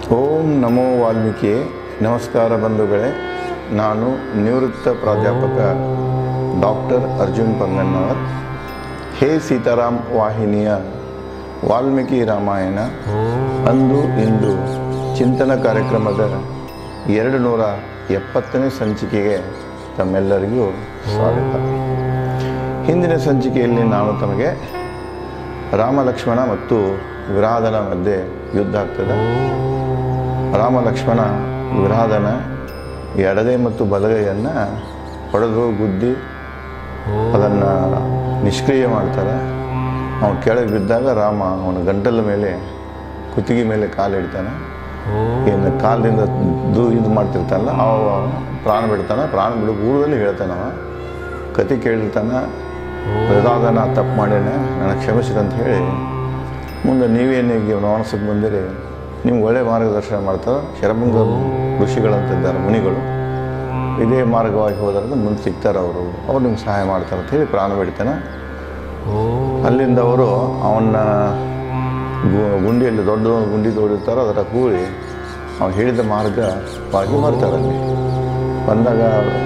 ಓಂ ನಮೋ ವಾಲ್ಮೀಕಿ. ನಮಸ್ಕಾರ ಬಂಧುಗಳೇ. ನಾನು ನಿವೃತ್ತ ಪ್ರಾಧ್ಯಾಪಕ ಡಾಕ್ಟರ್ ಅರ್ಜುನ್ ಪಂಗಣ್ಣವರ್. ಹೇ ಸೀತಾರಾಮ್ ವಾಹಿನಿಯ ವಾಲ್ಮೀಕಿ ರಾಮಾಯಣ ಅಂದು ಇಂದು ಚಿಂತನ ಕಾರ್ಯಕ್ರಮದ 270ನೇ ಸಂಚಿಕೆಗೆ ತಮ್ಮೆಲ್ಲರಿಗೂ ಸ್ವಾಗತ. ಹಿಂದಿನ ಸಂಚಿಕೆಯಲ್ಲಿ ನಾನು ತಮಗೆ ರಾಮ ಲಕ್ಷ್ಮಣ ಮತ್ತು ವಿರಾಧನ ಮಧ್ಯೆ ಯುದ್ಧ ಆಗ್ತದೆ. ರಾಮ ಲಕ್ಷ್ಮಣ ವಿರಾಧನ ಎಡಗೈ ಮತ್ತು ಬಲಗೈಯನ್ನು ಹೊಡೆದು ಗುದ್ದಿ ಅದನ್ನು ನಿಷ್ಕ್ರಿಯ ಮಾಡ್ತಾರೆ. ಅವನು ಕೆಳಗೆ ಬಿದ್ದಾಗ ರಾಮ ಅವನ ಗಂಟಲ ಮೇಲೆ ಕುತ್ತಿಗೆ ಮೇಲೆ ಕಾಲಿಡ್ತಾನೆ. ಇನ್ನು ಕಾಲಿನಿಂದ ಇದು ಮಾಡ್ತಿರ್ತಾನಲ್ಲ ಅವ ಪ್ರಾಣ ಬಿಡ್ತಾನೆ. ಪ್ರಾಣ ಬಿಡೋ ಊರಲ್ಲಿ ಹೇಳ್ತಾನೆ, ಅವ ಕತೆ ಕೇಳಿರ್ತಾನೆ, ವಿರಾಧನ ತಪ್ಪು ಮಾಡೇನೆ, ನನಗೆ ಕ್ಷಮಿಸಿರಿ ಅಂತ ಹೇಳಿ ಮುಂದೆ ನೀವೇನಿಗೆ ವನವಾಸಕ್ಕೆ ಬಂದಿರಿ, ನಿಮ್ಗೆ ಒಳ್ಳೆಯ ಮಾರ್ಗದರ್ಶನ ಮಾಡ್ತಾರೆ. ಶರಭಂಗ ಋಷಿಗಳಂತಿದ್ದಾರೆ ಮುನಿಗಳು, ಇದೇ ಮಾರ್ಗವಾಗಿ ಹೋದ್ರೆ ಮುಂದೆ ಸಿಗ್ತಾರೆ, ಅವ್ರು ನಿಮ್ಗೆ ಸಹಾಯ ಮಾಡ್ತಾರೆ ಅಂತ ಹೇಳಿ ಪ್ರಾಣ ಬಿಡ್ತಾನೆ. ಅಲ್ಲಿಂದ ಅವರು ಅವನ್ನ ಗುಂಡಿಯಲ್ಲಿ ದೊಡ್ಡ ಗುಂಡಿ ತೋಡಿರ್ತಾರೆ, ಅದರ ಕೂಡಿ ಅವ್ನು ಹೇಳಿದ ಮಾರ್ಗವಾಗಿ ಬರ್ತಾರೆ. ಅಲ್ಲಿ ಬಂದಾಗ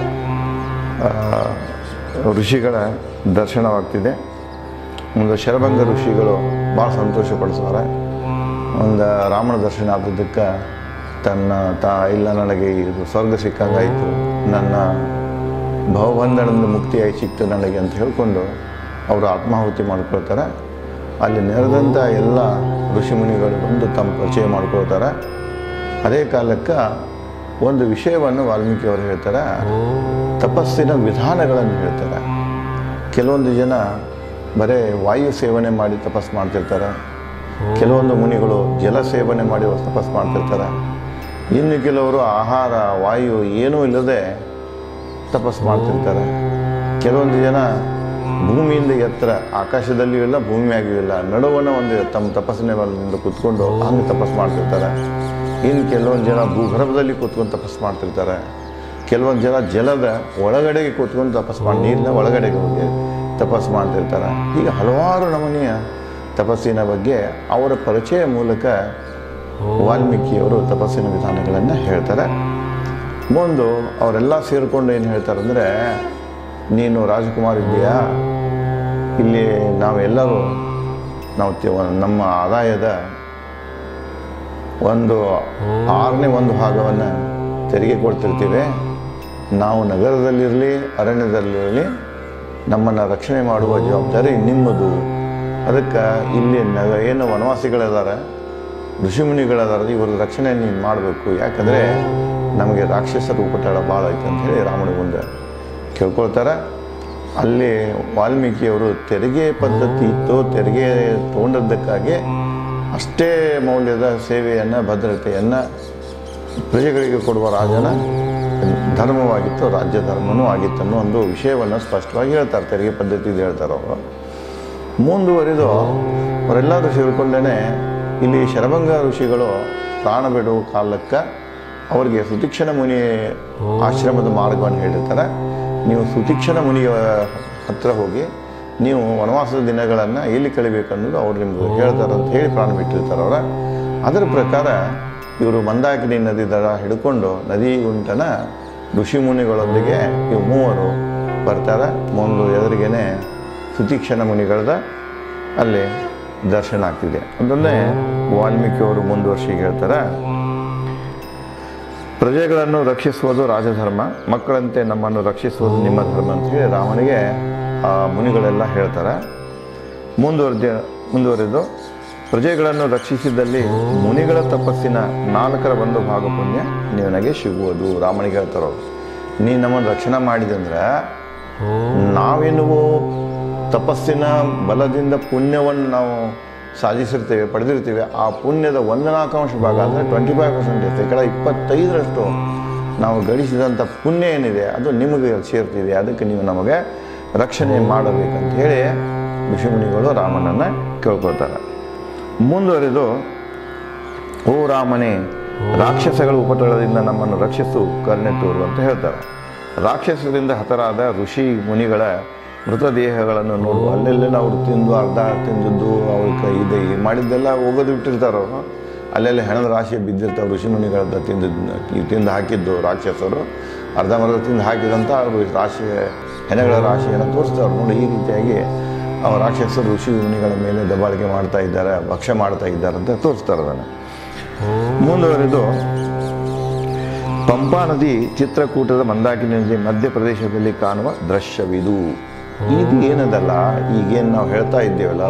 ಋಷಿಗಳ ದರ್ಶನವಾಗ್ತಿದೆ. ಒಂದು ಶರಭಂಗ ಋಷಿಗಳು ಭಾಳ ಸಂತೋಷ ಪಡಿಸ್ತಾರೆ. ಒಂದು ರಾಮನ ದರ್ಶನ ಆದದ್ದಕ್ಕೆ ಇಲ್ಲ ನನಗೆ ಇದು ಸ್ವರ್ಗ ಸಿಕ್ಕಂಗಾಯಿತು, ನನ್ನ ಭವಬಂಧನದಿಂದ ಮುಕ್ತಿಯಾಗಿ ಸಿಕ್ತು ನನಗೆ ಅಂತ ಹೇಳ್ಕೊಂಡು ಅವರು ಆತ್ಮಾಹುತಿ ಮಾಡ್ಕೊಳ್ತಾರೆ. ಅಲ್ಲಿ ನೆರೆದಂಥ ಎಲ್ಲ ಋಷಿಮುನಿಗಳು ಬಂದು ತಮ್ಮ ಪರಿಚಯ ಮಾಡ್ಕೊಳ್ತಾರೆ. ಅದೇ ಕಾಲಕ್ಕೆ ಒಂದು ವಿಷಯವನ್ನು ವಾಲ್ಮೀಕಿ ಅವರು ಹೇಳ್ತಾರೆ, ತಪಸ್ಸಿನ ವಿಧಾನಗಳನ್ನು ಹೇಳ್ತಾರೆ. ಕೆಲವೊಂದು ಜನ ಬರೀ ವಾಯು ಸೇವನೆ ಮಾಡಿ ತಪಸ್ಸು ಮಾಡ್ತಿರ್ತಾರೆ, ಕೆಲವೊಂದು ಮುನಿಗಳು ಜಲ ಸೇವನೆ ಮಾಡಿ ತಪಸ್ಸು ಮಾಡ್ತಿರ್ತಾರೆ, ಇನ್ನು ಕೆಲವರು ಆಹಾರ ವಾಯು ಏನೂ ಇಲ್ಲದೆ ತಪಸ್ಸು ಮಾಡ್ತಿರ್ತಾರೆ. ಕೆಲವೊಂದು ಜನ ಭೂಮಿಯಿಂದ ಎತ್ತರ, ಆಕಾಶದಲ್ಲಿಯೂ ಇಲ್ಲ ಭೂಮಿಯಾಗಿಯೂ ಇಲ್ಲ, ನಡುವನ್ನ ಒಂದು ತಮ್ಮ ತಪಸ್ಸಿನ ಮೇಲಿಂದ ಕೂತ್ಕೊಂಡು ಹಂಗೆ ತಪಸ್ಸು ಮಾಡ್ತಿರ್ತಾರೆ. ಇನ್ನು ಕೆಲವೊಂದು ಜನ ಭೂಗರ್ಭದಲ್ಲಿ ಕೂತ್ಕೊಂಡು ತಪಸ್ಸು ಮಾಡ್ತಿರ್ತಾರೆ. ಕೆಲವೊಂದು ಜನ ಜಲದ ಒಳಗಡೆಗೆ ಕೂತ್ಕೊಂಡು ತಪಸ್ಸು ಮಾಡಿ ನೀರಿನ ಒಳಗಡೆಗೆ ಹೋಗಿ ತಪಸ್ಸು ಮಾಡ್ತಿರ್ತಾರೆ. ಹೀಗೆ ಹಲವಾರು ನಮೂನೆಯ ತಪಸ್ಸಿನ ಬಗ್ಗೆ ಅವರ ಪರಿಚಯ ಮೂಲಕ ವಾಲ್ಮೀಕಿಯವರು ತಪಸ್ಸಿನ ವಿಧಾನಗಳನ್ನು ಹೇಳ್ತಾರೆ. ಮುಂದೆ ಅವರೆಲ್ಲ ಸೇರಿಕೊಂಡು ಏನು ಹೇಳ್ತಾರೆ ಅಂದರೆ, ನೀನು ರಾಜಕುಮಾರ್ ಇದೆಯಾ, ಇಲ್ಲಿ ನಾವೆಲ್ಲರೂ ನಮ್ಮ ಆದಾಯದ 1/6 ಭಾಗವನ್ನು ತೆರಿಗೆ ಕೊಡ್ತಿರ್ತೀವಿ. ನಾವು ನಗರದಲ್ಲಿರಲಿ ಅರಣ್ಯದಲ್ಲಿರಲಿ ನಮ್ಮನ್ನು ರಕ್ಷಣೆ ಮಾಡುವ ಜವಾಬ್ದಾರಿ ನಿಮ್ಮದು. ಅದಕ್ಕೆ ಇಲ್ಲಿ ಏನು ವನವಾಸಿಗಳಿದ್ದಾರೆ, ಋಷಿಮುನಿಗಳಿದ್ದಾರೆ, ಇವರ ರಕ್ಷಣೆ ನೀನು ಮಾಡಬೇಕು. ಯಾಕಂದರೆ ನಮಗೆ ರಾಕ್ಷಸರ ಉಪಟಳ ಭಾಳ ಐತೆ ಅಂಥೇಳಿ ರಾಮನ ಮುಂದೆ ಕೇಳ್ಕೊಳ್ತಾರೆ. ಅಲ್ಲಿ ವಾಲ್ಮೀಕಿಯವರು ತೆರಿಗೆ ಪದ್ಧತಿ ಇತ್ತು, ತೆರಿಗೆ ತೊಗೊಂಡದ್ದಕ್ಕಾಗಿ ಅಷ್ಟೇ ಮೌಲ್ಯದ ಸೇವೆಯನ್ನು ಭದ್ರತೆಯನ್ನು ಪ್ರಜೆಗಳಿಗೆ ಕೊಡುವ ರಾಜನ ಧರ್ಮವಾಗಿತ್ತು, ರಾಜ್ಯ ಧರ್ಮವೂ ಆಗಿತ್ತು ಅನ್ನೋ ಒಂದು ವಿಷಯವನ್ನು ಸ್ಪಷ್ಟವಾಗಿ ಹೇಳ್ತಾರೆ. ತೆರಿಗೆ ಪದ್ಧತಿ ಇದು ಹೇಳ್ತಾರೆ ಅವರು. ಮುಂದುವರಿದು ಅವರೆಲ್ಲರೂ ಸೇರಿಕೊಂಡೇ ಇಲ್ಲಿ ಶರಭಂಗ ಋಷಿಗಳು ಪ್ರಾಣ ಬಿಡುವ ಕಾಲಕ್ಕೆ ಅವರಿಗೆ ಸುತೀಕ್ಷಣ ಮುನಿ ಆಶ್ರಮದ ಮಾರ್ಗವನ್ನು ಹೇಳಿರ್ತಾರೆ. ನೀವು ಸುತೀಕ್ಷಣ ಮುನಿಯ ಹತ್ರ ಹೋಗಿ ನೀವು ವನವಾಸದ ದಿನಗಳನ್ನು ಎಲ್ಲಿ ಕಳಿಬೇಕನ್ನೋದು ಅವ್ರು ನಿಮ್ಗೆ ಹೇಳ್ತಾರೆ ಅಂತ ಹೇಳಿ ಪ್ರಾಣ ಬಿಟ್ಟಿರ್ತಾರೆ ಅವರ. ಅದರ ಪ್ರಕಾರ ಇವರು ಮಂದಾಕಿನಿ ನದಿ ದಡ ಹಿಡ್ಕೊಂಡು ನದಿ ಗುಂಟನ ಋಷಿಮುನಿಗಳೊಂದಿಗೆ ಇವು ಮೂವರು ಬರ್ತಾರೆ. ಮುಂದೆ ಎದುರಿಗೇನೆ ಸುತೀಕ್ಷಣ ಮುನಿಗಳದ ಅಲ್ಲಿ ದರ್ಶನ ಆಗ್ತಿದೆ. ಅದನ್ನೇ ವಾಲ್ಮೀಕಿಯವರು ಮುಂದುವರ್ಸಿ ಹೇಳ್ತಾರೆ, ಪ್ರಜೆಗಳನ್ನು ರಕ್ಷಿಸುವುದು ರಾಜಧರ್ಮ, ಮಕ್ಕಳಂತೆ ನಮ್ಮನ್ನು ರಕ್ಷಿಸುವುದು ನಿಮ್ಮ ಧರ್ಮ ಅಂತ ಹೇಳಿ ರಾಮನಿಗೆ ಆ ಮುನಿಗಳೆಲ್ಲ ಹೇಳ್ತಾರೆ. ಮುಂದುವರೆದು ಪ್ರಜೆಗಳನ್ನು ರಕ್ಷಿಸಿದಲ್ಲಿ ಮುನಿಗಳ ತಪಸ್ಸಿನ 4/1 ಭಾಗ ಪುಣ್ಯ ನಿನಗೆ ಸಿಗುವುದು. ರಾಮನಿಗೆ ಹೇಳ್ತಾರೋ, ನೀ ನಮ್ಮನ್ನು ರಕ್ಷಣೆ ಮಾಡಿದಂದ್ರೆ ನಾವೇನುವು ತಪಸ್ಸಿನ ಬಲದಿಂದ ಪುಣ್ಯವನ್ನು ನಾವು ಸಾಧಿಸಿರ್ತೇವೆ, ಪಡೆದಿರ್ತೀವಿ. ಆ ಪುಣ್ಯದ 1/4 ಭಾಗ ಅಂದರೆ 25% ಇರ್ತದೆ. ಈ ಕಡೆ 25ರಷ್ಟು ನಾವು ಗಳಿಸಿದಂಥ ಪುಣ್ಯ ಏನಿದೆ ಅದು ನಿಮಗೆ ಸೇರ್ತಿದೆ. ಅದಕ್ಕೆ ನೀವು ನಮಗೆ ರಕ್ಷಣೆ ಮಾಡಬೇಕಂತ ಹೇಳಿ ಋಷಿಮುನಿಗಳು ರಾಮನನ್ನು ಕೇಳ್ಕೊಳ್ತಾರೆ. ಮುಂದುವರೆದು, ಓ ರಾಮನೇ, ರಾಕ್ಷಸಗಳ ಉಪಟಳದಿಂದ ನಮ್ಮನ್ನು ರಕ್ಷಿಸು, ಕರುಣೆ ತೋರು ಅಂತ ಹೇಳ್ತಾರೆ. ರಾಕ್ಷಸರಿಂದ ಹತರಾದ ಋಷಿ ಮುನಿಗಳ ಮೃತದೇಹಗಳನ್ನು ನೋಡು. ಅಲ್ಲೆಲ್ಲ ಅವ್ರು ತಿಂದು ಅರ್ಧ ತಿಂದದ್ದು ಅವ್ರ ಕೈ ಇದೆ ಮಾಡಿದ್ದೆಲ್ಲ ಹೋಗೋದು ಬಿಟ್ಟಿರ್ತಾರೆ ಅವರು. ಅಲ್ಲೆಲ್ಲ ಹೆಣದ ರಾಶಿ ಬಿದ್ದಿರ್ತಾವೆ. ಋಷಿಮುನಿಗಳನ್ನ ತಿಂದು ಹಾಕಿದ್ದು ರಾಕ್ಷಸರು ಅರ್ಧಂಬರ್ಧ ತಿಂದು ಹಾಕಿದಂಥ ಅವರು ರಾಶಿ ಹೆಣಗಳ ರಾಶಿಯನ್ನು ತೋರಿಸ್ತಾರೆ. ನೋಡಿ, ಈ ರೀತಿಯಾಗಿ ರಾಕ್ಷಸರು ಋಷಿ ಮುನಿಗಳ ಮೇಲೆ ದಬ್ಬಾಳಿಕೆ ಮಾಡ್ತಾ ಇದ್ದಾರೆ, ಭಕ್ಷ್ಯ ಮಾಡ್ತಾ ಇದ್ದಾರೆ ಅಂತ ತೋರಿಸ್ತಾರೆ ಅದನ್ನು. ಮುಂದುವರೆದು ಪಂಪಾ ನದಿ ಚಿತ್ರಕೂಟದ ಮಂದಾಕಿನಿ ನದಿ ಮಧ್ಯಪ್ರದೇಶದಲ್ಲಿ ಕಾಣುವ ದೃಶ್ಯವಿದು. ಇದು ಏನದಲ್ಲ, ಈಗೇನು ನಾವು ಹೇಳ್ತಾ ಇದ್ದೇವಲ್ಲ,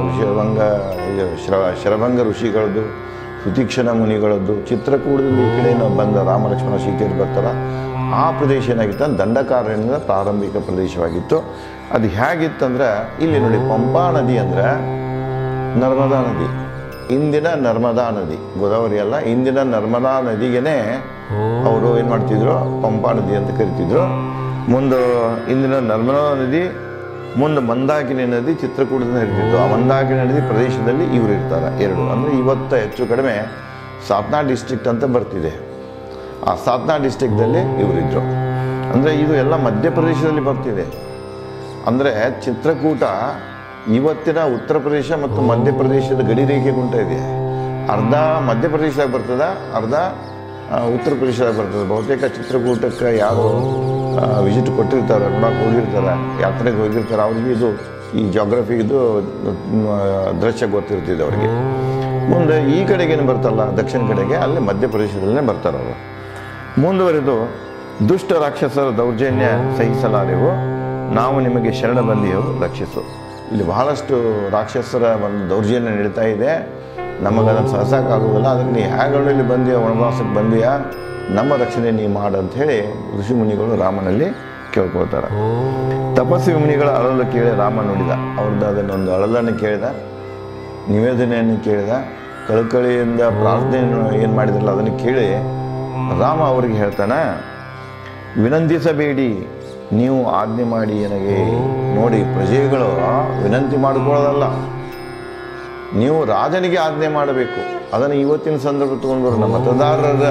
ಶರಭಂಗ ಋಷಿಗಳದ್ದು, ಸುತೀಕ್ಷಣ ಮುನಿಗಳದ್ದು, ಚಿತ್ರಕೂಟದಲ್ಲಿ ಈ ಕಡೆ ಬಂದ ರಾಮ ಲಕ್ಷ್ಮಣ ಸೀತೆಯರು ಬರ್ತಾರ ಆ ಪ್ರದೇಶ ಏನಾಗಿತ್ತು, ದಂಡಕಾರಣ್ಯದ ಪ್ರಾರಂಭಿಕ ಪ್ರದೇಶವಾಗಿತ್ತು. ಅದು ಹೇಗಿತ್ತಂದ್ರೆ, ಇಲ್ಲಿ ನೋಡಿ, ಪಂಪಾ ನದಿ ಅಂದರೆ ನರ್ಮದಾ ನದಿ, ಇಂದಿನ ನರ್ಮದಾ ನದಿ, ಗೋದಾವರಿ ಅಲ್ಲ, ಇಂದಿನ ನರ್ಮದಾ ನದಿಗೇನೆ ಅವರು ಏನು ಮಾಡ್ತಿದ್ರು, ಪಂಪಾ ನದಿ ಅಂತ ಕರಿತಿದ್ರು. ಮುಂದೆ ಇಂದಿನ ನರ್ಮದಾ ನದಿ, ಮುಂದೆ ಮಂದಾಕಿನಿ ನದಿ ಚಿತ್ರಕೂಟದಿಂದ ಇರ್ತಿತ್ತು. ಆ ಮಂದಾಕಿನಿ ನದಿ ಪ್ರದೇಶದಲ್ಲಿ ಇವರು ಇರ್ತಾರೆ ಎರಡು. ಅಂದರೆ ಇವತ್ತು ಹೆಚ್ಚು ಕಡಿಮೆ ಸಾತ್ನಾ ಡಿಸ್ಟ್ರಿಕ್ಟ್ ಅಂತ ಬರ್ತಿದೆ. ಆ ಸಾತ್ನಾ ಡಿಸ್ಟ್ರಿಕ್ಟಲ್ಲಿ ಇವರಿದ್ದರು. ಅಂದರೆ ಇದು ಎಲ್ಲ ಮಧ್ಯಪ್ರದೇಶದಲ್ಲಿ ಬರ್ತಿದೆ. ಅಂದರೆ ಚಿತ್ರಕೂಟ ಇವತ್ತಿನ ಉತ್ತರ ಪ್ರದೇಶ ಮತ್ತು ಮಧ್ಯಪ್ರದೇಶದ ಗಡಿ ರೇಖೆ ಗುಂಟ ಇದೆ. ಅರ್ಧ ಮಧ್ಯಪ್ರದೇಶದಾಗ ಬರ್ತದೆ, ಅರ್ಧ ಉತ್ತರ ಪ್ರದೇಶದಾಗ ಬರ್ತದೆ. ಬಹುತೇಕ ಚಿತ್ರಕೂಟಕ್ಕೆ ಯಾರು ವಿಸಿಟ್ ಕೊಟ್ಟಿರ್ತಾರೆ, ನೋಡಕ್ಕೆ ಹೋಗಿರ್ತಾರೆ, ಯಾತ್ರೆಗೆ ಹೋಗಿರ್ತಾರೆ, ಅವ್ರಿಗೆ ಇದು ಈ ಜಾಗ್ರಫಿದು ದೃಶ್ಯ ಗೊತ್ತಿರ್ತಿದೆ ಅವ್ರಿಗೆ. ಮುಂದೆ ಈ ಕಡೆಗೇನು ಬರ್ತಲ್ಲ, ದಕ್ಷಿಣ ಕಡೆಗೆ, ಅಲ್ಲಿ ಮಧ್ಯಪ್ರದೇಶದಲ್ಲೇ ಬರ್ತಾರೆ ಅವರು. ಮುಂದುವರೆದು ದುಷ್ಟ ರಾಕ್ಷಸರ ದೌರ್ಜನ್ಯ ಸಹಿಸಲಾರೆವು, ನಾವು ನಿಮಗೆ ಶರಣ ಬಂದಿಯೆವು, ರಕ್ಷಿಸು. ಇಲ್ಲಿ ಬಹಳಷ್ಟು ರಾಕ್ಷಸರ ಒಂದು ದೌರ್ಜನ್ಯ ನಡೀತಾ ಇದೆ, ನಮಗದನ್ನು ಸಹಿಸೋಕ್ಕಾಗೋದಿಲ್ಲ. ಅದಕ್ಕೆ ನೀ ಹೇಗಳು ಇಲ್ಲಿ ಬಂದೀಯ, ವನವಾಸಕ್ಕೆ ಬಂದೀಯ, ನಮ್ಮ ರಕ್ಷಣೆ ನೀ ಮಾಡಂಥೇಳಿ ಋಷಿ ಮುನಿಗಳು ರಾಮನಲ್ಲಿ ಕೇಳ್ಕೊಳ್ತಾರೆ. ತಪಸ್ವಿ ಮುನಿಗಳ ಅಳಲು ಕೇಳಿ ರಾಮ ನೋಡಿದ. ಅವ್ರದ್ದು ಅದನ್ನೊಂದು ಅಳಲನ್ನು ಕೇಳಿದ, ನಿವೇದನೆಯನ್ನು ಕೇಳಿದ, ಕಳಕಳಿಯಿಂದ ಪ್ರಾರ್ಥನೆಯನ್ನು ಏನು ಮಾಡಿದ್ರಲ್ಲ ಅದನ್ನು ಕೇಳಿ ರಾಮ ಅವರಿಗೆ ಹೇಳ್ತಾನೆ, ವಿನಂತಿಸಬೇಡಿ, ನೀವು ಆಜ್ಞೆ ಮಾಡಿ ನನಗೆ. ನೋಡಿ, ಪ್ರಜೆಗಳು ವಿನಂತಿ ಮಾಡಿಕೊಳ್ಳೋದಲ್ಲ, ನೀವು ರಾಜನಿಗೆ ಆಜ್ಞೆ ಮಾಡಬೇಕು. ಅದನ್ನು ಇವತ್ತಿನ ಸಂದರ್ಭ ತಗೊಂಡ್ಬರೋಣ. ಮತದಾರರ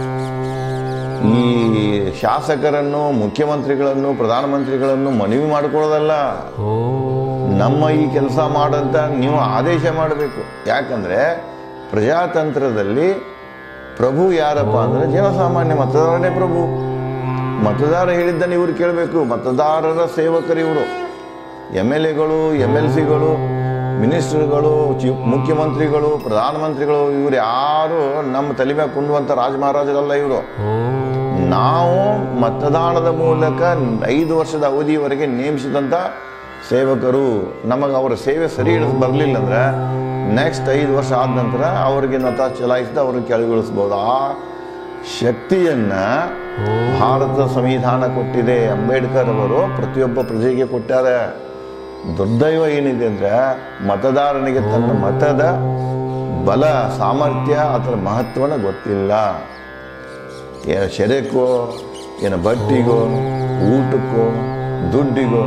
ಈ ಶಾಸಕರನ್ನು, ಮುಖ್ಯಮಂತ್ರಿಗಳನ್ನು, ಪ್ರಧಾನಮಂತ್ರಿಗಳನ್ನು ಮನವಿ ಮಾಡಿಕೊಳ್ಳೋದಲ್ಲ, ನಮ್ಮ ಈ ಕೆಲಸ ಮಾಡಂತ ನೀವು ಆದೇಶ ಮಾಡಬೇಕು. ಯಾಕಂದರೆ ಪ್ರಜಾತಂತ್ರದಲ್ಲಿ ಪ್ರಭು ಯಾರಪ್ಪ ಅಂದರೆ ಜನಸಾಮಾನ್ಯ, ಮತದಾರನೇ ಪ್ರಭು. ಮತದಾರ ಹೇಳಿದ್ದನ್ನು ಇವರು ಕೇಳಬೇಕು. ಮತದಾರರ ಸೇವಕರು ಇವರು. MLAಗಳು, MLCಗಳು, ಮಿನಿಸ್ಟರ್ಗಳು, ಮುಖ್ಯಮಂತ್ರಿಗಳು, ಪ್ರಧಾನಮಂತ್ರಿಗಳು, ಇವರು ಯಾರು ನಮ್ಮ ತಲೆ ಮೇಲೆ ಕುಂಡುವಂಥ ರಾಜಮಹಾರಾಜರಲ್ಲ ಇವರು. ನಾವು ಮತದಾನದ ಮೂಲಕ 5 ವರ್ಷದ ಅವಧಿಯವರೆಗೆ ನೇಮಿಸಿದಂಥ ಸೇವಕರು. ನಮಗೆ ಅವರ ಸೇವೆ ಸರಿ ಬರಲಿಲ್ಲ ಅಂದರೆ ನೆಕ್ಸ್ಟ್ 5 ವರ್ಷ ಆದ ನಂತರ ಅವರಿಗೆ ಮತ ಚಲಾಯಿಸಿದ ಅವ್ರಿಗೆ ಕೆಳಗಿಳಿಸ್ಬೋದು. ಆ ಶಕ್ತಿಯನ್ನು ಭಾರತ ಸಂವಿಧಾನ ಕೊಟ್ಟಿದೆ. ಅಂಬೇಡ್ಕರ್ ಅವರು ಪ್ರತಿಯೊಬ್ಬ ಪ್ರಜೆಗೆ ಕೊಟ್ಟಾರೆ. ದುರ್ದೈವ ಏನಿದೆ ಅಂದರೆ, ಮತದಾರನಿಗೆ ತನ್ನ ಮತದ ಬಲ, ಸಾಮರ್ಥ್ಯ, ಅದರ ಮಹತ್ವನ ಗೊತ್ತಿಲ್ಲ. ಏನು ಶೆರೆಕೋ, ಏನು ಬಟ್ಟಿಗೋ, ಊಟಕ್ಕೋ, ದುಡ್ಡಿಗೋ,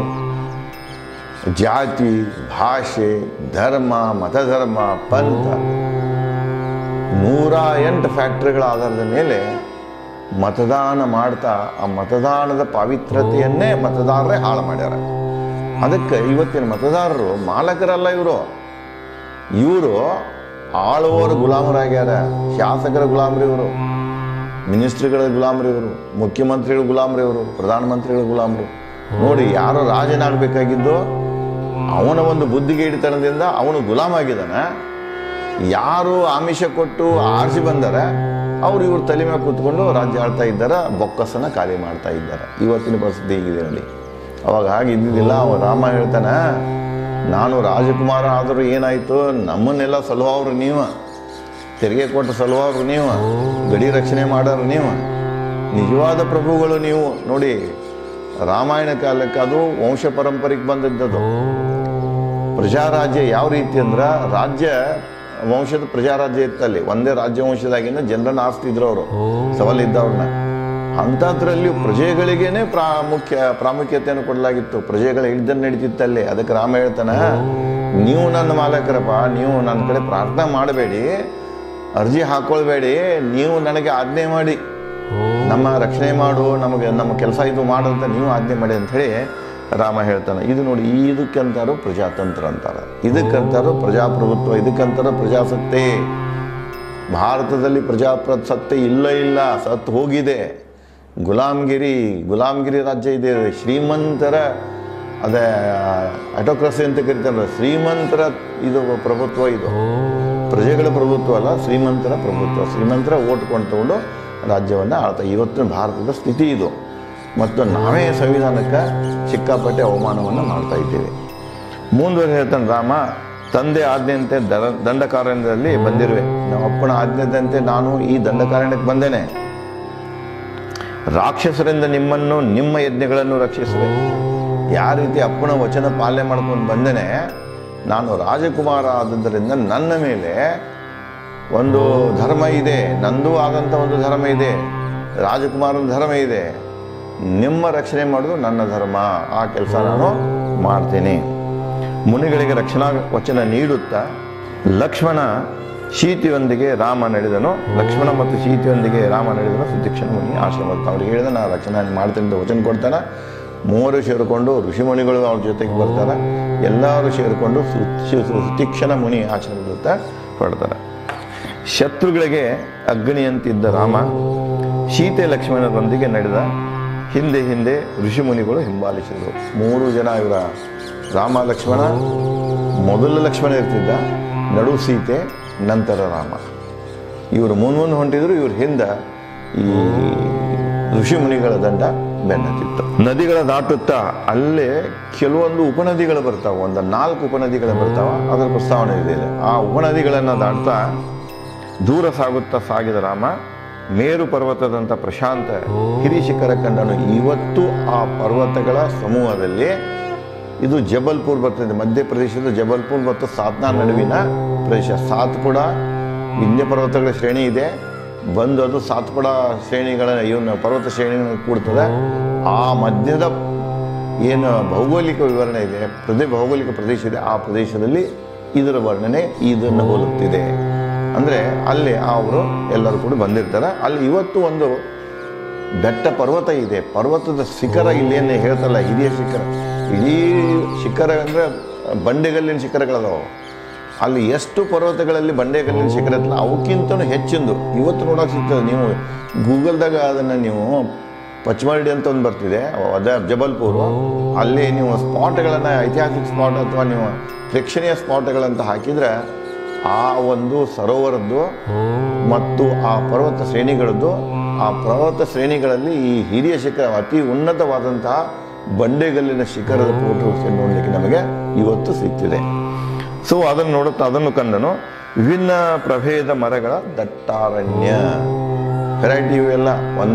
ಜಾತಿ, ಭಾಷೆ, ಧರ್ಮ, ಮತಧರ್ಮ, ಪಂಥ, 108 ಫ್ಯಾಕ್ಟರಿಗಳ ಆಧಾರದ ಮೇಲೆ ಮತದಾನ ಮಾಡ್ತಾ ಆ ಮತದಾನದ ಪಾವಿತ್ರ್ಯತೆಯನ್ನೇ ಮತದಾರರೇ ಹಾಳು ಮಾಡ್ಯಾರ. ಅದಕ್ಕೆ ಇವತ್ತಿನ ಮತದಾರರು ಮಾಲಕರಲ್ಲ, ಇವರು ಆಳುವವರು ಗುಲಾಮರಾಗ್ಯಾರ. ಶಾಸಕರ ಗುಲಾಮರಿ ಇವರು, ಮಿನಿಸ್ಟ್ರಿಗಳ ಗುಲಾಮರಿ ಇವರು, ಮುಖ್ಯಮಂತ್ರಿಗಳ ಗುಲಾಮರಿ ಇವರು, ಪ್ರಧಾನಮಂತ್ರಿಗಳ ಗುಲಾಮರು. ನೋಡಿ, ಯಾರೋ ರಾಜನಾಗಬೇಕಾಗಿದ್ದು ಅವನ ಒಂದು ಬುದ್ಧಿಗೆ ಹಿಡಿತನದಿಂದ ಅವನು ಗುಲಾಮ ಆಗಿದ್ದಾನೆ. ಯಾರು ಆಮಿಷ ಕೊಟ್ಟು ಆರಿಸಿ ಬಂದರೆ ಅವರು ಇವ್ರ ತಲೆ ಮೇಲೆ ಕೂತ್ಕೊಂಡು ರಾಜ್ಯ ಆಳ್ತಾ ಇದ್ದಾರೆ, ಬೊಕ್ಕಸನ ಖಾಲಿ ಮಾಡ್ತಾ ಇದ್ದಾರೆ. ಇವತ್ತಿನ ಪರಿಸ್ಥಿತಿ ಹೀಗಿದೆ ನೋಡಿ. ಅವಾಗ ಹಾಗೆ ಇದ್ದಿದ್ದಿಲ್ಲ. ಅವ ರಾಮ ಹೇಳ್ತಾನೆ, ನಾನು ರಾಜಕುಮಾರ ಆದರೂ ಏನಾಯಿತು, ನಮ್ಮನ್ನೆಲ್ಲ ಸಲುವವ್ರು ನೀವು, ತೆರಿಗೆ ಕೊಟ್ಟು ಸಲುವವ್ರು ನೀವು, ಗಡಿ ರಕ್ಷಣೆ ಮಾಡೋರು ನೀವು, ನಿಜವಾದ ಪ್ರಭುಗಳು ನೀವು. ನೋಡಿ, ರಾಮಾಯಣ ಕಾಲಕ್ಕೆ ಅದು ವಂಶ ಪರಂಪರೆಗೆ ಬಂದದ್ದು. ಪ್ರಜಾರಾಜ್ಯ ಯಾವ ರೀತಿ ಅಂದ್ರೆ, ರಾಜ್ಯ ವಂಶದ ಪ್ರಜಾರಾಜ್ಯ ಇತ್ತಲ್ಲಿ. ಒಂದೇ ರಾಜ್ಯ ವಂಶದಾಗಿಂದ ಜನರನ್ನ ಆರಿಸ್ತಿದ್ರು ಅವರು, ಸವಾಲಿದ್ದವ್ರನ್ನ. ಅಂಥದ್ರಲ್ಲಿ ಪ್ರಜೆಗಳಿಗೇನೆ ಪ್ರಾಮುಖ್ಯತೆಯನ್ನು ಕೊಡಲಾಗಿತ್ತು. ಪ್ರಜೆಗಳ ಹಿಡಿದನ್ನು ನಡೀತಿತ್ತಲ್ಲಿ. ಅದಕ್ಕೆ ರಾಮ ಹೇಳ್ತಾನೆ, ನೀವು ನನ್ನ ಮಾಲಕರಪ್ಪ, ನೀವು ನನ್ನ ಕಡೆ ಪ್ರಾರ್ಥನೆ ಮಾಡಬೇಡಿ, ಅರ್ಜಿ ಹಾಕೊಳ್ಬೇಡಿ, ನೀವು ನನಗೆ ಆಜ್ಞೆ ಮಾಡಿ ನಮ್ಮ ರಕ್ಷಣೆ ಮಾಡು, ನಮ್ಮ ಕೆಲಸ ಇದು ಮಾಡಂತ ನೀವು ಆಜ್ಞೆ ಮಾಡಿ ಅಂಥೇಳಿ ರಾಮ ಹೇಳ್ತಾನೆ. ಇದು ನೋಡಿ, ಇದಕ್ಕಂತಾರೋ ಪ್ರಜಾತಂತ್ರ ಅಂತಾರೆ, ಇದಕ್ಕಂತಾರೋ ಪ್ರಜಾಪ್ರಭುತ್ವ, ಇದಕ್ಕಂತಾರೋ ಪ್ರಜಾಸತ್ತೆ. ಭಾರತದಲ್ಲಿ ಪ್ರಜಾಪ್ರಭುತ್ವ ಇಲ್ಲ, ಸತ್ತು ಹೋಗಿದೆ. ಗುಲಾಮ್ಗಿರಿ ರಾಜ್ಯ ಇದೆ. ಶ್ರೀಮಂತರ ಅದೇ ಆಟೋಕ್ರಸಿ ಅಂತ ಕರೀತಾರೆ. ಶ್ರೀಮಂತರ ಇದು ಪ್ರಭುತ್ವ, ಇದು ಪ್ರಜೆಗಳ ಪ್ರಭುತ್ವ ಅಲ್ಲ, ಶ್ರೀಮಂತರ ಪ್ರಭುತ್ವ. ಶ್ರೀಮಂತರ ಓಟ್ ಕೊಂಡು ತಗೊಂಡು ರಾಜ್ಯವನ್ನು ಆಳ್ತಾ ಇವತ್ತಿನ ಭಾರತದ ಸ್ಥಿತಿ ಇದು. ಮತ್ತು ನಾವೇ ಸಂವಿಧಾನಕ್ಕೆ ಸಿಕ್ಕಾಪಟ್ಟೆ ಅವಮಾನವನ್ನು ಮಾಡ್ತಾ ಇದ್ದೇವೆ. ಮುಂದುವರೆ ಹೇಳ್ತಾನೆ ರಾಮ, ತಂದೆ ಆಜ್ಞೆಯಂತೆ ದಂಡಕಾರಣ್ಯದಲ್ಲಿ ಬಂದಿರುವೆ. ನಮ್ಮ ಅಪ್ಪನ ಆಜ್ಞೆದಂತೆ ನಾನು ಈ ದಂಡಕಾರಣ್ಯಕ್ಕೆ ಬಂದೇನೆ. ರಾಕ್ಷಸರಿಂದ ನಿಮ್ಮನ್ನು ನಿಮ್ಮ ಯಜ್ಞಗಳನ್ನು ರಕ್ಷಿಸುವೆ. ಯಾವ ರೀತಿ ಅಪ್ಪನ ವಚನ ಪಾಲನೆ ಮಾಡ್ಕೊಂಡು ಬಂದೇನೆ, ನಾನು ರಾಜಕುಮಾರ ಆದದ್ದರಿಂದ ನನ್ನ ಮೇಲೆ ಒಂದು ಧರ್ಮ ಇದೆ, ನಂದು ಆದಂಥ ಒಂದು ಧರ್ಮ ಇದೆ, ರಾಜಕುಮಾರನ ಧರ್ಮ ಇದೆ. ನಿಮ್ಮ ರಕ್ಷಣೆ ಮಾಡೋದು ನನ್ನ ಧರ್ಮ. ಆ ಕೆಲಸ ನಾನು ಮಾಡ್ತೀನಿ. ಮುನಿಗಳಿಗೆ ರಕ್ಷಣಾ ವಚನ ನೀಡುತ್ತಾ ಲಕ್ಷ್ಮಣ ಸೀತೆಯೊಂದಿಗೆ ರಾಮ ನಡೆದನು. ಲಕ್ಷ್ಮಣ ಮತ್ತು ಸೀತೆಯೊಂದಿಗೆ ರಾಮ ನಡೆದನು. ಸುತೀಕ್ಷ್ಣ ಮುನಿ ಆಶ್ರಮ ಅವ್ರಿಗೆ ಹೇಳಿದ ನಾನು ರಕ್ಷಣೆ ಮಾಡ್ತೀನಿ ಅಂತ ವಚನ ಕೊಡ್ತಾನೆ. ಮೂವರು ಸೇರಿಕೊಂಡು ಋಷಿಮುನಿಗಳು ಅವ್ರ ಜೊತೆಗೆ ಬರ್ತಾರೆ. ಎಲ್ಲರೂ ಸೇರಿಕೊಂಡು ಸುತೀಕ್ಷ್ಣ ಮುನಿ ಆಶ್ರಮದತ್ತ ಹೊರಡ್ತಾರೆ. ಶತ್ರುಗಳಿಗೆ ಅಗ್ನಿಯಂತಿದ್ದ ರಾಮ ಸೀತೆ ಲಕ್ಷ್ಮಣರೊಂದಿಗೆ ನಡೆದ. ಹಿಂದೆ ಋಷಿಮುನಿಗಳು ಹಿಂಬಾಲಿಸಿದರು. 3 ಜನ ಇವರ ರಾಮ ಲಕ್ಷ್ಮಣ. ಮೊದಲು ಲಕ್ಷ್ಮಣ ಇರ್ತಿದ್ದ, ನಡು ಸೀತೆ, ನಂತರ ರಾಮ. ಇವರು ಮುಂದೆ ಹೊಂಟಿದ್ರು. ಇವ್ರ ಹಿಂದೆ ಈ ಋಷಿಮುನಿಗಳ ದಂಡ ಬೆನ್ನತ್ತಿತ್ತು. ನದಿಗಳ ದಾಟುತ್ತಾ ಅಲ್ಲೇ ಕೆಲವೊಂದು ಉಪನದಿಗಳು ಬರ್ತಾವೆ. ಒಂದು 4 ಉಪನದಿಗಳು ಬರ್ತಾವೆ. ಅದರ ಪ್ರಸ್ತಾವನೆ ಇದೆ. ಆ ಉಪನದಿಗಳನ್ನು ದಾಟ್ತಾ ದೂರ ಸಾಗಿದ ರಾಮ ಮೇರು ಪರ್ವತದಂಥ ಪ್ರಶಾಂತ ಹಿರಿಶಿಖರ ಕಂಡನು. ಇವತ್ತು ಆ ಪರ್ವತಗಳ ಸಮೂಹದಲ್ಲಿ, ಇದು ಜಬಲ್ಪುರ್ ಬರ್ತದೆ, ಮಧ್ಯಪ್ರದೇಶದ ಜಬಲ್ಪುರ್ ಮತ್ತು ಸಾತ್ನಾ ನಡುವಿನ ಪ್ರದೇಶ. ಸಾತ್ಪುಡ ವಿಂಧ್ಯ ಪರ್ವತಗಳ ಶ್ರೇಣಿ ಇದೆ. ಬಂದು ಅದು ಸಾತ್ಪುಡ ಶ್ರೇಣಿಗಳ ಪರ್ವತ ಶ್ರೇಣಿಗಳನ್ನು ಕೂಡ್ತದೆ. ಆ ಮಧ್ಯದ ಏನು ಭೌಗೋಳಿಕ ವಿವರಣೆ ಇದೆ, ಭೌಗೋಳಿಕ ಪ್ರದೇಶ ಇದೆ, ಆ ಪ್ರದೇಶದಲ್ಲಿ ಇದರ ವರ್ಣನೆ ಇದನ್ನು ಹೋಲುತ್ತಿದೆ. ಅಂದರೆ ಅಲ್ಲಿ ಅವರು ಎಲ್ಲರೂ ಕೂಡ ಬಂದಿರ್ತಾರೆ. ಅಲ್ಲಿ ಇವತ್ತು ಒಂದು ಬೆಟ್ಟ ಪರ್ವತ ಇದೆ. ಪರ್ವತದ ಶಿಖರ ಇಲ್ಲೇನು ಹೇಳ್ತಲ್ಲ, ಹಿರಿಯ ಶಿಖರ, ಇಡೀ ಶಿಖರ ಅಂದರೆ ಬಂಡೆಗಲ್ಲಿನ ಶಿಖರಗಳದಾವು. ಅಲ್ಲಿ ಎಷ್ಟು ಪರ್ವತಗಳಲ್ಲಿ ಬಂಡೆಗಲ್ಲಿನ ಶಿಖರ ಇರ್ತಲ್ಲ, ಅವಕ್ಕಿಂತಲೂ ಹೆಚ್ಚಿಂದು ಇವತ್ತು ನೋಡೋಕೆ ಸಿಗ್ತದೆ. ನೀವು ಗೂಗಲ್ದಾಗ ಅದನ್ನು ನೀವು ಪಚ್ಮರ್ಡಿ ಅಂತ ಒಂದು ಬರ್ತಿದೆ, ಅದೇ ಜಬಲ್ಪುರು. ಅಲ್ಲಿ ನೀವು ಸ್ಪಾಟ್ಗಳನ್ನು, ಐತಿಹಾಸಿಕ ಸ್ಪಾಟ್ ಅಥವಾ ನೀವು ಪ್ರೇಕ್ಷಣೀಯ ಸ್ಪಾಟ್ಗಳಂತ ಹಾಕಿದರೆ ಆ ಒಂದು ಸರೋವರದ್ದು ಮತ್ತು ಆ ಪರ್ವತ ಶ್ರೇಣಿಗಳದ್ದು, ಆ ಪರ್ವತ ಶ್ರೇಣಿಗಳಲ್ಲಿ ಈ ಹಿರಿಯ ಶಿಖರ, ಅತಿ ಉನ್ನತವಾದಂತಹ ಬಂಡೆಗಲ್ಲಿನ ಶಿಖರದ ಫೋಟೋಸ್ ನೋಡಲಿಕ್ಕೆ ನಮಗೆ ಇವತ್ತು ಸಿಗ್ತಿದೆ. ಸೊ ಅದನ್ನು ನೋಡುತ್ತಾ ಅದನ್ನು ಕಂಡನು. ವಿಭಿನ್ನ ಪ್ರಭೇದ ಮರಗಳ ದಟ್ಟಾರಣ್ಯ. ವೆರೈಟಿ ಇವೆಲ್ಲ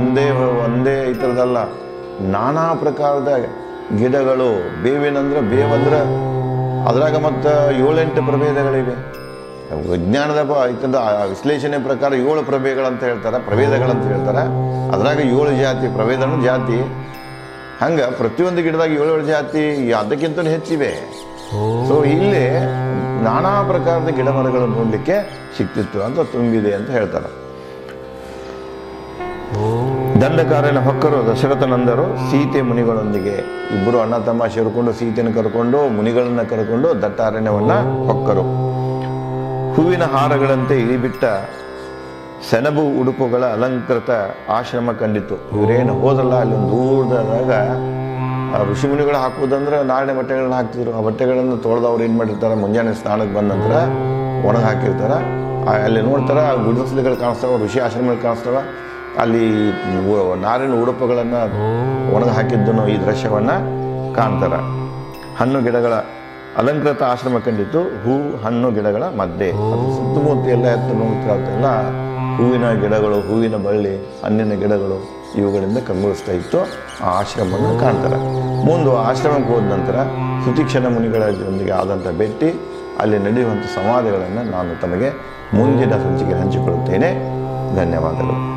ಒಂದೇ ಈ ಥರದಲ್ಲ, ನಾನಾ ಪ್ರಕಾರದ ಗಿಡಗಳು. ಬೇವಂದ್ರೆ ಅದ್ರಾಗ ಮತ್ತು 7-8 ಪ್ರಭೇದಗಳಿವೆ. ವಿಜ್ಞಾನದ ವಿಶ್ಲೇಷಣೆ ಪ್ರಕಾರ 7 ಪ್ರಭೇದಗಳಂತ ಹೇಳ್ತಾರೆ. ಅದ್ರಾಗ 7 ಜಾತಿ, ಪ್ರಭೇದನೂ ಜಾತಿ. ಹಂಗೆ ಪ್ರತಿಯೊಂದು ಗಿಡದಾಗ 7 ಜಾತಿ, ಅದಕ್ಕಿಂತ ಹೆಚ್ಚಿವೆ. ಸೊ ಇಲ್ಲಿ ನಾನಾ ಪ್ರಕಾರದ ಗಿಡ ಮರಗಳು ನೋಡಲಿಕ್ಕೆ ಸಿಕ್ತಿತ್ತು ಅಂತ ತುಂಬಿದೆ ಅಂತ ಹೇಳ್ತಾರೆ. ದಂಡಕಾರಣ್ಯ ಹೊಕ್ಕರು ದಶರಥನಂದರು ಸೀತೆ ಮುನಿಗಳೊಂದಿಗೆ. ಇಬ್ಬರು ಅಣ್ಣ ತಮ್ಮ ಸೇರಿಕೊಂಡು ಸೀತೆಯನ್ನು ಕರ್ಕೊಂಡು ಮುನಿಗಳನ್ನ ಕರ್ಕೊಂಡು ದಟ್ಟಾರಣ್ಯವನ್ನ ಹೊಕ್ಕರು. ಹೂವಿನ ಹಾರಗಳಂತೆ ಇಳಿಬಿಟ್ಟ ಸೆಣಬು ಉಡುಪುಗಳ ಅಲಂಕೃತ ಆಶ್ರಮ ಕಂಡಿತು. ಇವರೇನು ಹೋದಲ್ಲ, ಅಲ್ಲಿ ಒಂದು ದೂರದಾಗ ಋಷಿಮುನಿಗಳು ಹಾಕುವುದಂದ್ರೆ ನಾಳೆ ಬಟ್ಟೆಗಳನ್ನ ಹಾಕ್ತಿದ್ರು. ಆ ಬಟ್ಟೆಗಳನ್ನು ತೊಳೆದವ್ರು ಏನು ಮಾಡಿರ್ತಾರೆ, ಮುಂಜಾನೆ ಸ್ನಾನಕ್ಕೆ ಬಂದ ನಂತರ ಒಣಗಿ ಹಾಕಿರ್ತಾರೆ. ಅಲ್ಲಿ ನೋಡ್ತಾರೆ, ಆ ಗುಡಿಸಲುಗಳು ಕಾಣಿಸ್ತಾವೆ, ಋಷಿ ಆಶ್ರಮಗಳು ಕಾಣಿಸ್ತಾವೆ. ಅಲ್ಲಿ ನಾರಿನ ಉಡುಪುಗಳನ್ನು ಒಣಗಿ ಹಾಕಿದ್ದನ್ನು ಈ ದೃಶ್ಯವನ್ನು ಕಾಣ್ತಾರೆ. ಹಣ್ಣು ಗಿಡಗಳ ಅಲಂಕೃತ ಆಶ್ರಮ ಕಂಡಿತ್ತು. ಹಣ್ಣು ಗಿಡಗಳ ಮಧ್ಯೆ, ಅದು ಸುತ್ತಮುತ್ತ ಎಲ್ಲ ಎತ್ತು ನೋಡ್ತಿರಲ್ಲ, ಹೂವಿನ ಗಿಡಗಳು, ಹೂವಿನ ಬಳ್ಳಿ, ಹಣ್ಣಿನ ಗಿಡಗಳು ಇವುಗಳಿಂದ ಕಂಗೊಳಿಸ್ತಾ ಇತ್ತು. ಆ ಆಶ್ರಮವನ್ನು ಕಾಣ್ತಾರೆ. ಮುಂದೆ ಆಶ್ರಮಕ್ಕೆ ಹೋದ ನಂತರ ಸುತೀಕ್ಷ್ಣ ಮುನಿಗಳ ಜೊತೆಗೆ ಆದಂಥ ಭೇಟಿ, ಅಲ್ಲಿ ನಡೆಯುವಂಥ ಸಂವಾದಗಳನ್ನು ನಾನು ತಮಗೆ ಮುಂದಿನ ಸಂಚಿಕೆ ಹಂಚಿಕೊಳ್ಳುತ್ತೇನೆ. ಧನ್ಯವಾದಗಳು.